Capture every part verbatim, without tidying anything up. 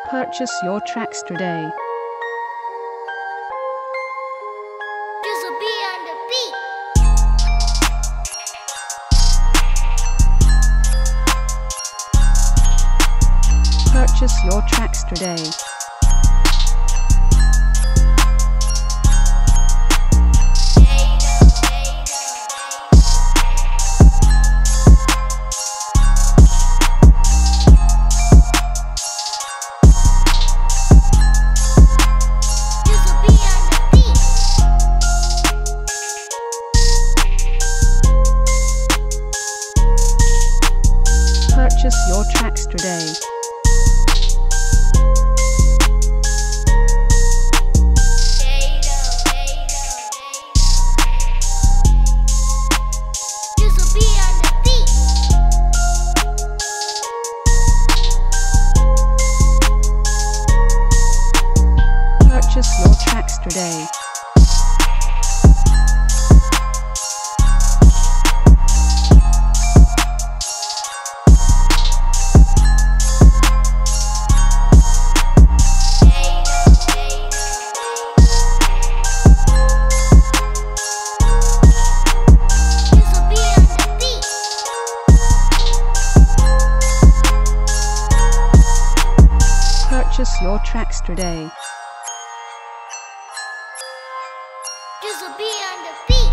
Purchase your tracks today. This'll be on the beat. Purchase your tracks today. Purchase your tracks today. Purchase your tracks today. Purchase your tracks today. This'll be on the beat.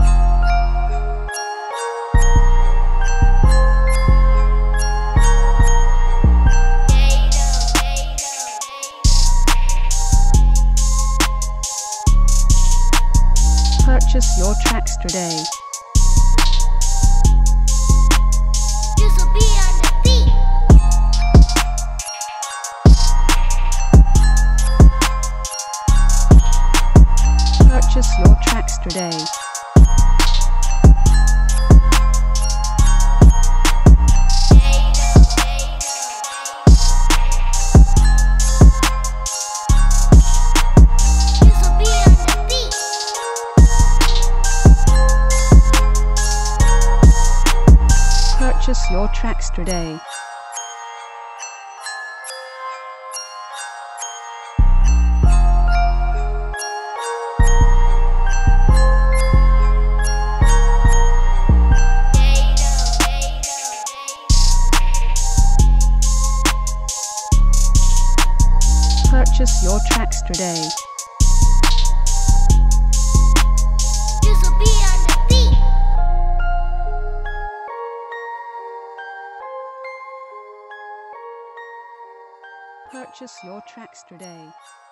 Purchase your tracks today. This'll be on the beat. Purchase your tracks today. This'll be on the beat. Purchase your tracks today. Purchase your tracks today. This'll be on the beat. Purchase your tracks today.